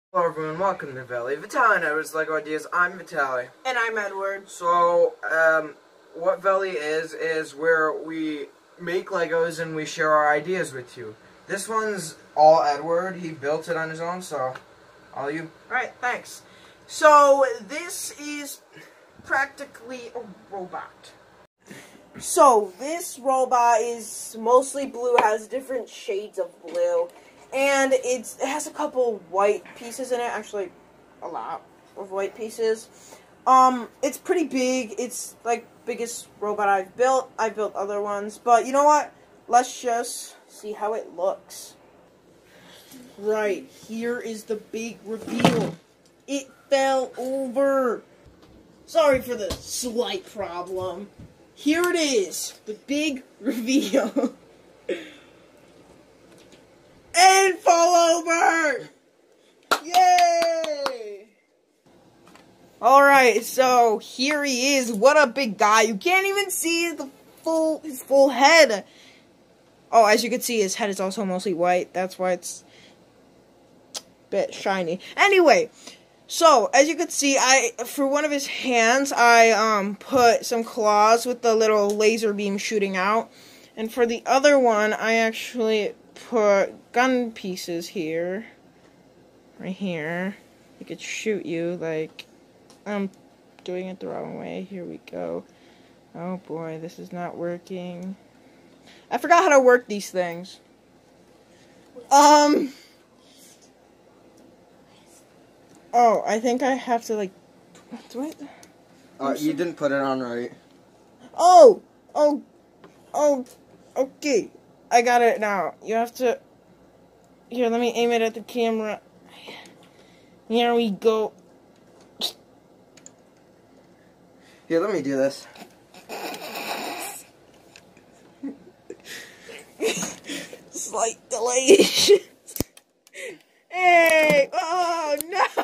Hello everyone, welcome to Valley Vitaly Network's LEGO Ideas. I'm Vitaly. And I'm Edward. So, what Valley is where we make Legos and we share our ideas with you. This one's all Edward. He built it on his own, so all you. Alright, thanks. So, this is practically a robot. So, this robot is mostly blue, has different shades of blue. And it has a couple white pieces in it, actually a lot of white pieces. It's pretty big. It's like biggest robot I've built. I've built other ones, but you know what? Let's just see how it looks. Right, here is the big reveal. It fell over. Sorry for the slight problem. Here it is, the big reveal. And fall over! Yay! Alright, so here he is. What a big guy. You can't even see his full head. Oh, as you can see, his head is also mostly white. That's why it's a bit shiny. Anyway, so as you can see, for one of his hands, I put some claws with the little laser beam shooting out. And for the other one, I actually put gun pieces here, right here. It could shoot you, like, I'm doing it the wrong way. Here we go. Oh boy, this is not working. I forgot how to work these things. Oh, I think I have to, like, what? You didn't put it on right. Oh, okay. I got it now. You have to... Here, let me aim it at the camera. Here we go. Here, let me do this. Slight delay. Hey! Oh, no!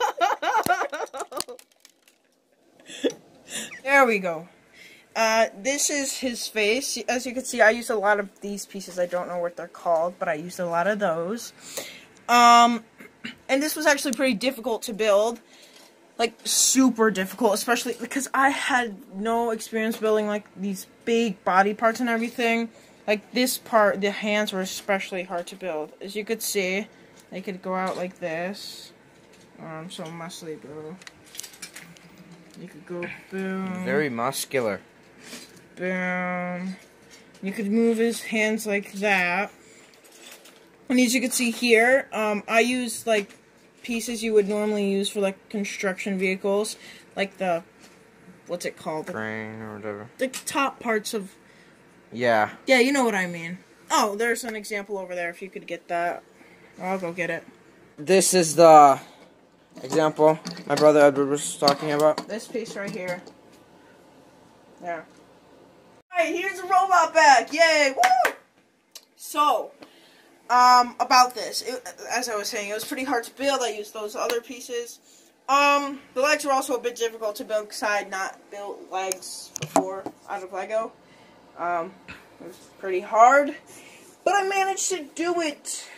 There we go. This is his face. As you can see, I used a lot of these pieces. I don't know what they're called, but I used a lot of those. And this was actually pretty difficult to build. Like, super difficult, especially because I had no experience building, like, these big body parts and everything. Like, this part, the hands were especially hard to build. As you could see, they could go out like this. Oh, I'm so muscly, bro. You could go boom. Very muscular. Boom. You could move his hands like that. And as you can see here, I use like pieces you would normally use for like construction vehicles, like the, what's it called? Crane or whatever. The top parts of. Yeah. Yeah, you know what I mean. Oh, there's an example over there. If you could get that, I'll go get it. This is the example my brother Edward was talking about. This piece right here. There. Alright, here's the robot back! Yay! Woo! So, about this. As I was saying, it was pretty hard to build. I used those other pieces. The legs were also a bit difficult to build because I had not built legs before out of Lego. It was pretty hard. But I managed to do it.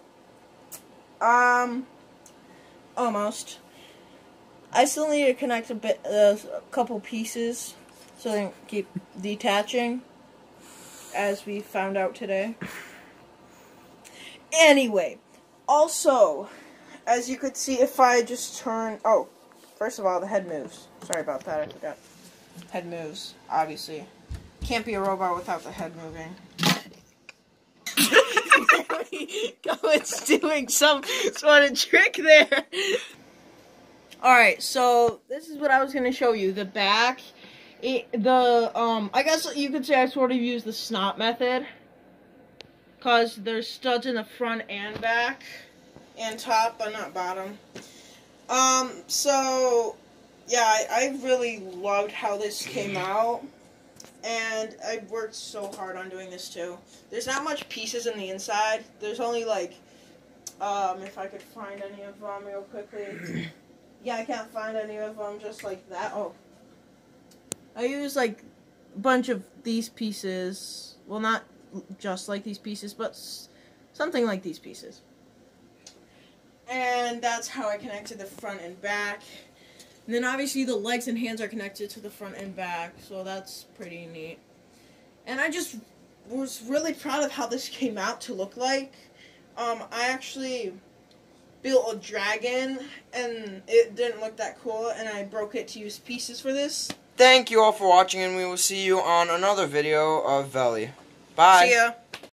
Almost. I still need to connect a couple pieces so they don't keep detaching, as we found out today. Anyway, also, as you could see, if I just turn... Oh, first of all, the head moves. Sorry about that, I forgot. Head moves, obviously. Can't be a robot without the head moving. There we go, it's doing some sort of trick there. Alright, so this is what I was going to show you. The back, I guess you could say I sort of used the snot method. Because there's studs in the front and back. And top, but not bottom. So, yeah, I really loved how this came out. And I worked so hard on doing this too. There's not much pieces in the inside. There's only like, if I could find any of them real quickly. Yeah, I can't find any of them just like that. Oh. I used like a bunch of these pieces. Well, not just like these pieces, but something like these pieces. And that's how I connected the front and back. And then obviously the legs and hands are connected to the front and back, so that's pretty neat. And I just was really proud of how this came out to look like. I actually built a dragon, and it didn't look that cool, and I broke it to use pieces for this. Thank you all for watching, and we will see you on another video of Veli. Bye. See ya.